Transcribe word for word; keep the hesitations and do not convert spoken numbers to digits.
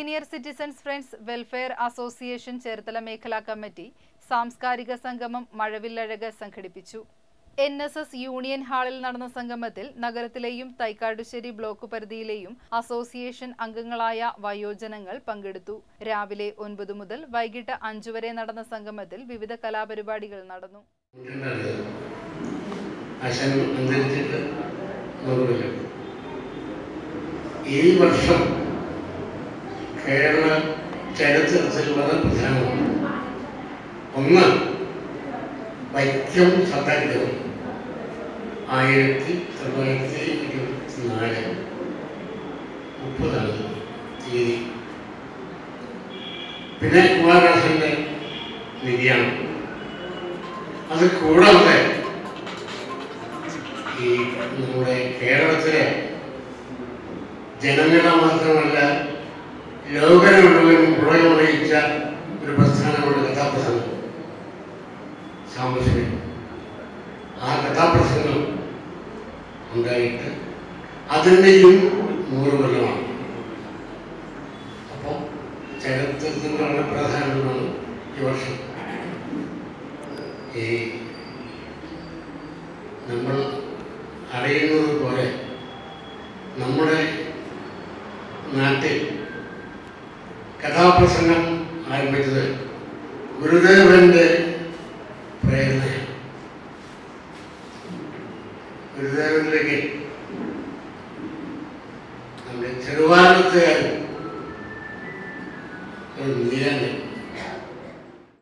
Senior citizens friends welfare association Cherthala മേഖലാ committee സാംസ്കാരിക സംഗമം മഴവില്ലഴക് സംഘടിപ്പിച്ചു. എൻ എസ് എസ് യൂണിയൻ ഹാളിൽ നടന്ന സംഗമത്തിൽ നഗരത്തിലെയും തൈക്കാട്ടുശ്ശേരി ബ്ലോക്ക് പരിധിയിലെയും അസോസിയേഷൻ അംഗങ്ങളായ വയോജനങ്ങൾ പങ്കെടുത്തു. രാവിലെ ഒൻപത് മുതൽ വൈകിട്ട് അഞ്ചു വരെ നടന്ന സംഗമത്തിൽ വിവിധ കലാപരിപാടികൾ നടന്നു. ഈ വർഷം കേരള ചരിത്രത്തിൽ വളരെ പ്രധാനമാണ്. ഒന്ന്, വൈക്കം സത്യാഗ്രഹം ആയിരത്തി തൊള്ളായിരത്തി ഇരുപത്തി നാല് മുപ്പതാണ് തീയതി. പിന്നെ കുമാരനാശന്റെ നിര്യാണം. അത് കൂടാതെ ഈ നമ്മുടെ കേരളത്തിലെ ജനങ്ങളെ മാത്രമല്ല ലോകം മുഴുവൻ പുറകെമറിയിച്ച ഒരു പ്രസ്ഥാനമാണ് കഥാപ്രസംഗം. സാംബശിവൻ ആ കഥാപ്രസംഗം ഉണ്ടായിട്ട് അതിൻ്റെയും നൂറ് കൊല്ലമാണ്. അപ്പം ചരിത്രത്തിന് വളരെ പ്രാധാന്യമാണ് ഈ വർഷം. ഈ നമ്മൾ അറിയുന്നത് പോലെ നമ്മുടെ നാട്ടിൽ കഥാപ്രസംഗം ആരംഭിച്ചത് ഗുരുദേവന്റെ പ്രേരണയാണ്. ഗുരുദേവനിലേക്ക് നമ്മുടെ ചെറുവാനത്തുകാരൻ ഒരു നിര്യാണം